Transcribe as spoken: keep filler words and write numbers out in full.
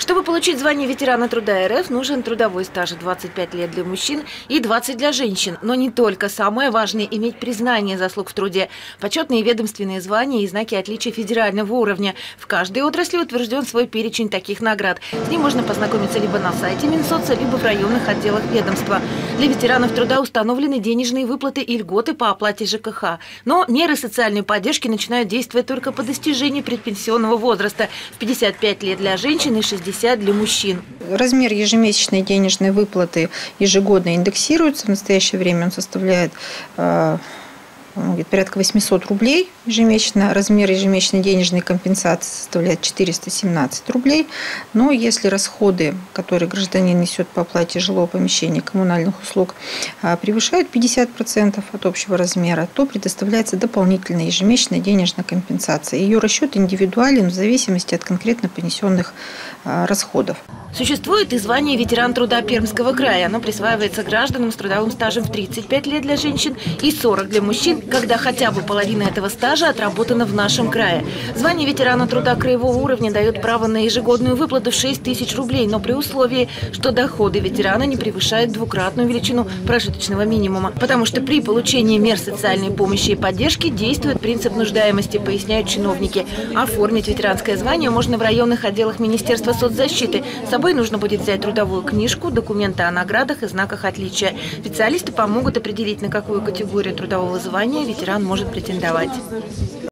Чтобы получить звание ветерана труда РФ, нужен трудовой стаж двадцать пять лет для мужчин и двадцать для женщин. Но не только. Самое важное – иметь признание заслуг в труде. Почетные ведомственные звания и знаки отличия федерального уровня. В каждой отрасли утвержден свой перечень таких наград. С ним можно познакомиться либо на сайте Минсоца, либо в районных отделах ведомства. Для ветеранов труда установлены денежные выплаты и льготы по оплате ЖКХ. Но меры социальной поддержки начинают действовать только по достижении предпенсионного возраста – в пятьдесят пять лет для женщин и шестьдесят для мужчин. Размер ежемесячной денежной выплаты ежегодно индексируется. В настоящее время он составляет э, порядка восьмисот рублей ежемесячно. Размер ежемесячной денежной компенсации составляет четыреста семнадцать рублей. Но если расходы, которые гражданин несет по оплате жилого помещения, коммунальных услуг, превышают пятьдесят процентов от общего размера, то предоставляется дополнительная ежемесячная денежная компенсация. Ее расчет индивидуален в зависимости от конкретно понесенных расходов. Существует и звание ветеран труда Пермского края. Оно присваивается гражданам с трудовым стажем в тридцать пять лет для женщин и сорок для мужчин, когда хотя бы половина этого стажа отработана в нашем крае. Звание ветерана труда краевого уровня дает право на ежегодную выплату в шесть тысяч рублей, но при условии, что доходы ветерана не превышают двукратную величину прожиточного минимума. Потому что при получении мер социальной помощи и поддержки действует принцип нуждаемости, поясняют чиновники. Оформить ветеранское звание можно в районных отделах Министерства соцзащиты. С собой нужно будет взять трудовую книжку, документы о наградах и знаках отличия. Специалисты помогут определить, на какую категорию трудового звания ветеран может претендовать.